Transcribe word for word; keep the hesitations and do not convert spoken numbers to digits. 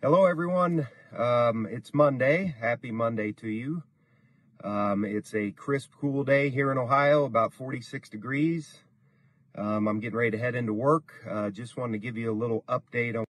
Hello everyone, um, it's Monday. Happy Monday to you. Um, it's a crisp, cool day here in Ohio, about forty-six degrees. Um, I'm getting ready to head into work. Uh, just wanted to give you a little update on